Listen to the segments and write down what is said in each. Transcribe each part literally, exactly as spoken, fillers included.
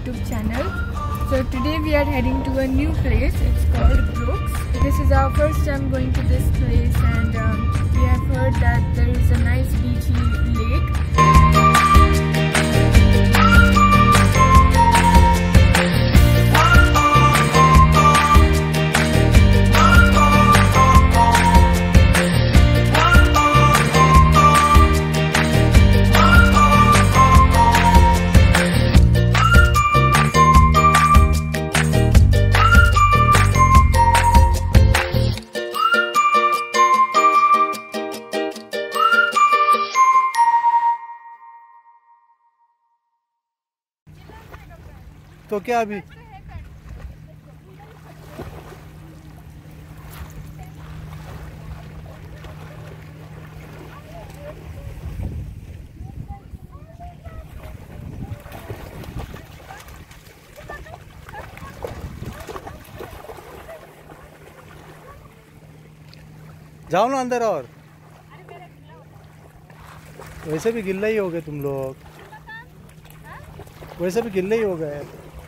YouTube channel. So today we are heading to a new place. It's called Brooks. This is our first time going to this place, and um, we have heard that there is a nice beachy lake. तो क्या अभी जाओ ना अंदर। और वैसे भी गिल्ला ही हो गए तुम लोग, वैसे भी गिल्ले ही हो गए।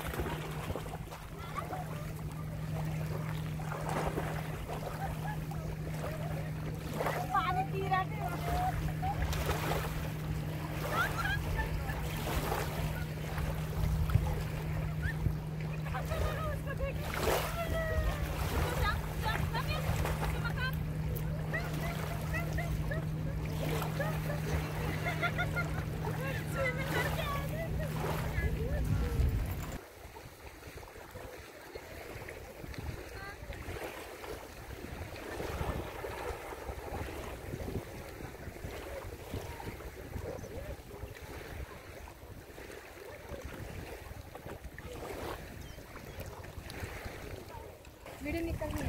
वीडियो निकल रही है।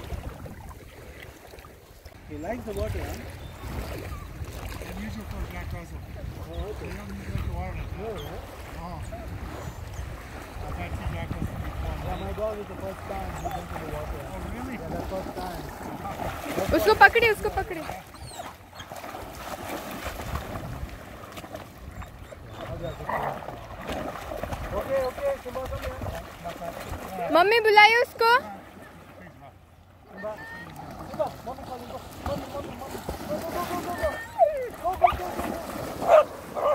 He likes the water, huh? Unusual for Jack Russell. Oh, okay. They don't usually like the water. No, right? Oh. I've had two Jack Russells before. Yeah, my dog is the first time he went to the water. Oh, really? Yeah, the first time. उसको पकड़े, उसको पकड़े। Okay, okay, Simba, come here. Mummy बुलाइए उसको। Simba, Simba, mommy calling, go. Mommy, mommy, mommy. Go, go, go, go, go, go. Go, go, go, go, go.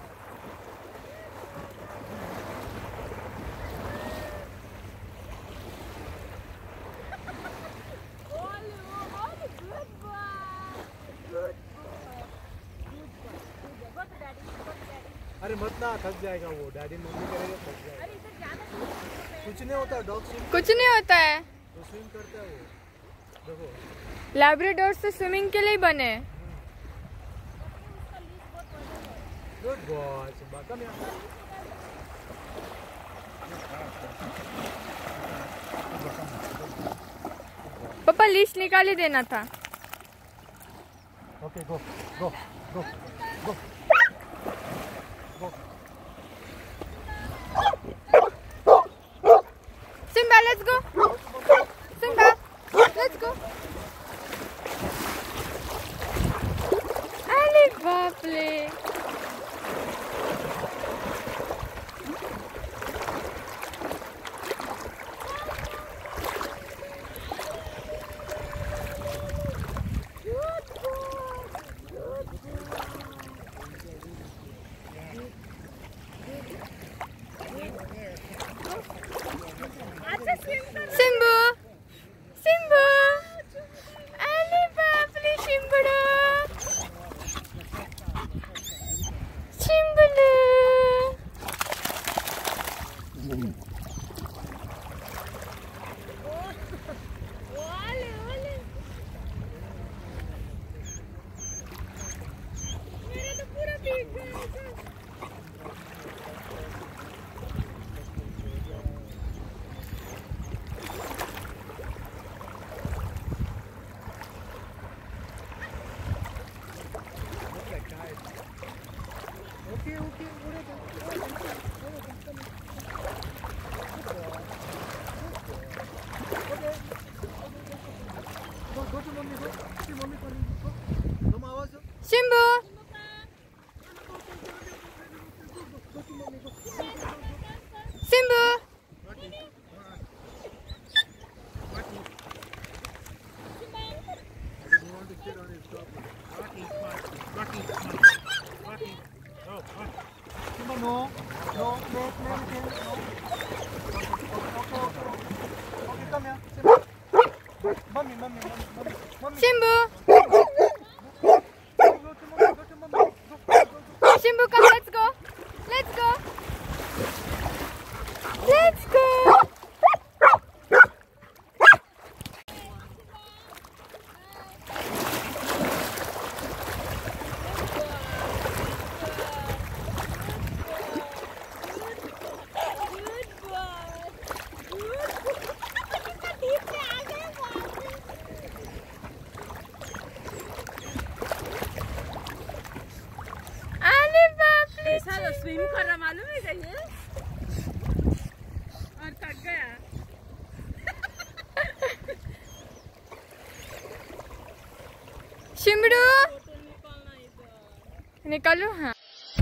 अरे मत ना, थक जाएगा वो। डैडी मम्मी करेगा थक जाएगा। कुछ नहीं होता, डॉग स्विम कुछ नहीं होता है, तो स्विम करता है वो। देखो लैब्राडोर से स्विमिंग के लिए बने। Good boy Simba, come here. Papa leash निकाल ही देना था। Okay go go go go go. Simba, let's go. Simba, let's go. अरे बाप रे। Simbu, Simbu, अरे बाप रे शिम्बुड़ा, शिम्बुड़ा। मेरा तो पूरा भीग गया। Okay, okay, go, go to mommy, go. See mommy calling you. Go. Come आवाज दो। शिम्बू, Go to mommy, go. Simbu. Simba, no, no, play, play with him, no. Okay, okay, okay. Okay, come here, Simba. Mummy, mummy, mummy, mummy, mummy. Simbu. Go to mommy, go to mommy. Go, go, go. Simbu, come, let's go. Let's go. Let's go. ऐसा swim कर रहा मालूम है क्या ये? और थक गया। शिमरू निकालो। हाँ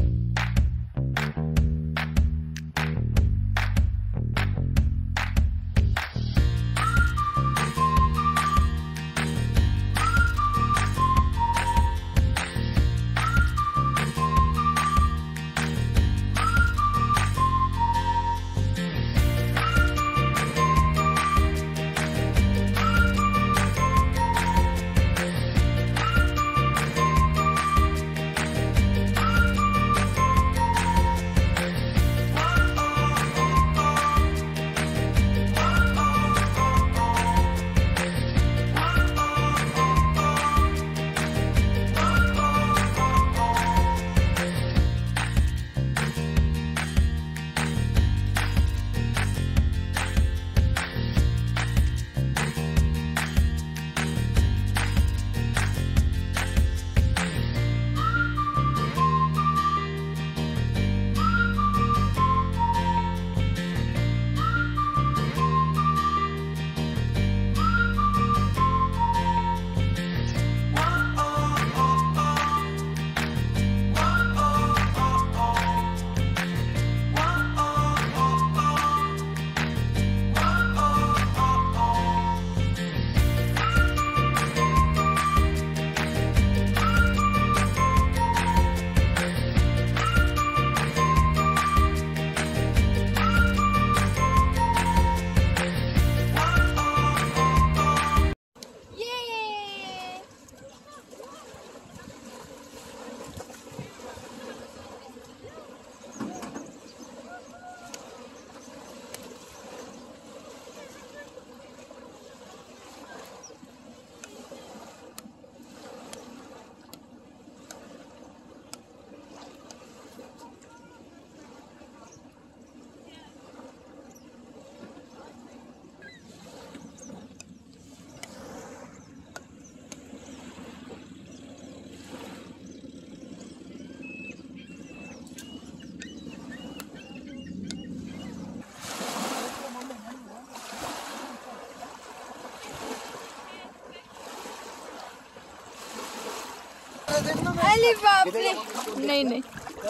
अरे बाप रे। नहीं नहीं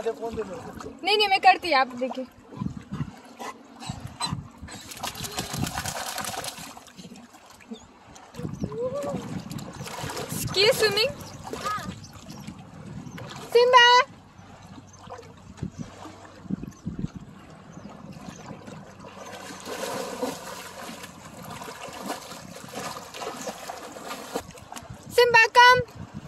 नहीं नहीं मैं करती आप देखिए। स्की स्विमिंग। Simba Simba come.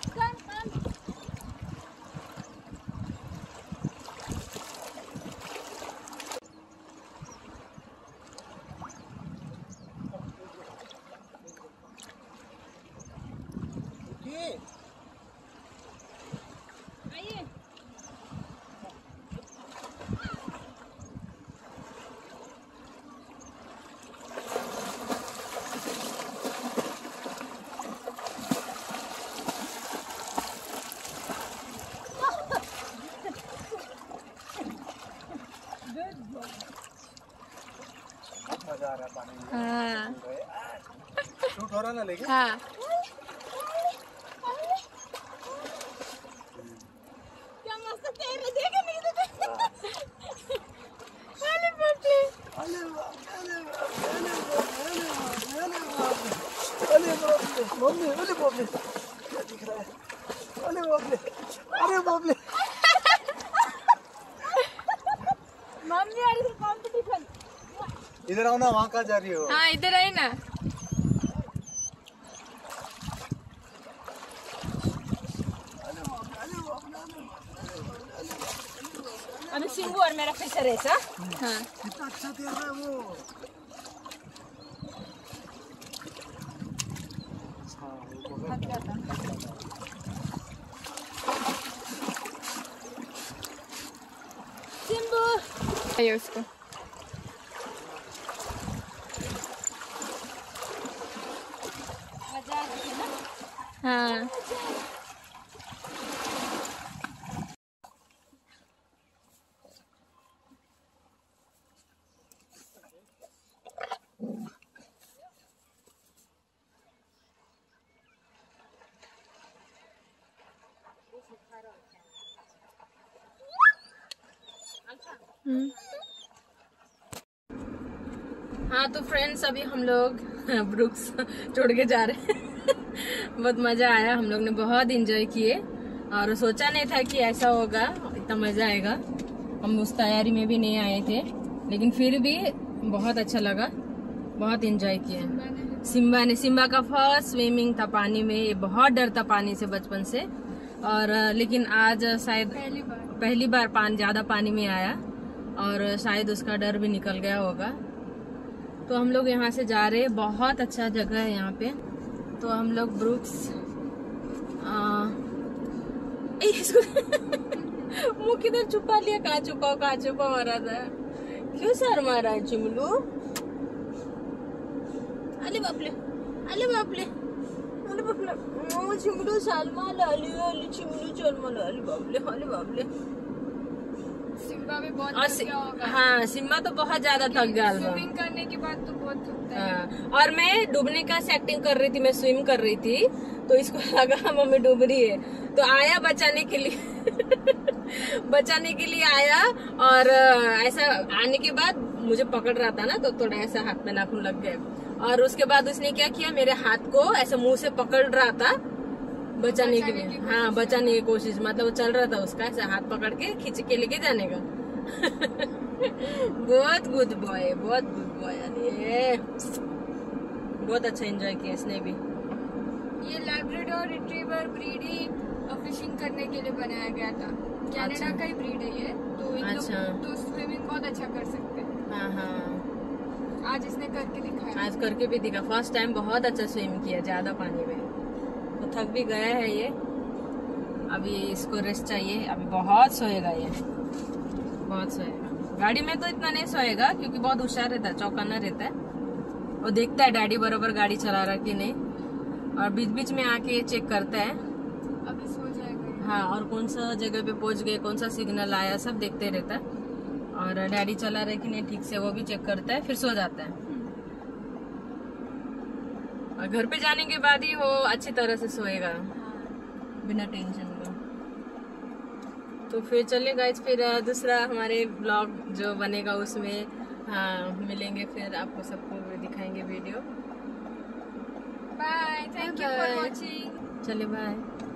मजा आ रहा है पानी में। हाँ शूट हो रहा ना लेकिन। हाँ क्या मस्त तैर रही है कि नहीं? अरे बाप रे। बाप रे, क्या दिख रहा है? अरे बाप रे, अरे बाप रे। मम्मी आ रही है कंपटीशन। इधर आओ ना, वहाँ कहाँ जा रही हो? हाँ इधर आई ना। अभी सिंबू और मेरा फिशर है सा। हाँ कितना अच्छा तैर रहा है वो। सिंबू आइए उसको। मजा आ रही है ना। हाँ हाँ तो फ्रेंड्स अभी हम लोग ब्रुक्स छोड़ के जा रहे हैं। बहुत मजा आया, हम लोग ने बहुत एंजॉय किए और सोचा नहीं था कि ऐसा होगा, इतना मजा आएगा। हम उस तैयारी में भी नहीं आए थे, लेकिन फिर भी बहुत अच्छा लगा, बहुत एंजॉय किए। सिम्बा ने सिम्बा का फर्स्ट स्विमिंग था पानी में, ये बहुत डरता पानी से बचपन से, और लेकिन आज शायद पहली बार पहली बार पानी ज्यादा पानी में आया और शायद उसका डर भी निकल गया होगा। तो हम लोग यहाँ से जा रहे हैं, बहुत अच्छा जगह है यहाँ पे। तो हम लोग ब्रुक्स इसको मुँह किधर छुपा लिया, कहाँ छुपाओ कहाँ छुपा मारा था, क्यों सर मारा है चिमलू? अरे बापले, अरे बापले, अरे बापले, ओ चिमलू सालमा लाली वाली चिमलू चलमा लाली बापले, अरे बापले। सिम्बा भी बहुत और थक सि- गया होगा। हाँ सिम्बा तो बहुत ज्यादा थक गया था। स्विमिंग करने के बाद तो बहुत थकता है। हाँ, और मैं डूबने का से एक्टिंग कर रही थी, मैं स्विम कर रही थी, तो इसको लगा मम्मी डूब रही है, तो आया बचाने के लिए बचाने के लिए आया, और ऐसा आने के बाद मुझे पकड़ रहा था ना, तो थोड़ा ऐसा हाथ में नाखून लग गए, और उसके बाद उसने क्या किया, मेरे हाथ को ऐसे मुंह से पकड़ रहा था बचाने के लिए। हाँ बचाने की कोशिश, मतलब वो चल रहा था उसका ऐसे हाथ पकड़ के खींच के लेके जाने का। बहुत गुड बॉय, बहुत गुड बॉय, ये बहुत अच्छा एंजॉय किया इसने भी। ये लैब्राडोर रिट्रीवर ब्रीड ही फिशिंग करने के लिए बनाया गया था। कनाडा अच्छा। का ही ब्रीड है ये, तो इन लोग अच्छा। तो स्विमिंग बहुत अच्छा कर सकते हैं। हाँ हाँ, आज इसने करके दिखाया। आज करके भी दिखा, फर्स्ट टाइम बहुत अच्छा स्विम किया ज्यादा पानी में, तो थक भी गया है ये, अभी इसको रेस्ट चाहिए, अभी बहुत सोएगा ये, बहुत सोएगा। गाड़ी में तो इतना नहीं सोएगा क्योंकि बहुत होशियार रहता है, चौकन्ना रहता है, वो देखता है डैडी बरोबर गाड़ी चला रहा कि नहीं, और बीच बीच में आके ये चेक करता है। अभी सो जाएगा ये। हाँ, और कौन सा जगह पे पहुंच गए, कौन सा सिग्नल आया, सब देखते रहता है, और डैडी चला रहे कि नहीं ठीक से वो भी चेक करता है, फिर सो जाता है। और घर पे जाने के बाद ही वो अच्छी तरह से सोएगा बिना टेंशन का। तो फिर चलिए गाइस, फिर दूसरा हमारे ब्लॉग जो बनेगा उसमें हाँ मिलेंगे, फिर आपको सबको दिखाएंगे video. Bye, thank you for Bye. Watching. चलिए बाय।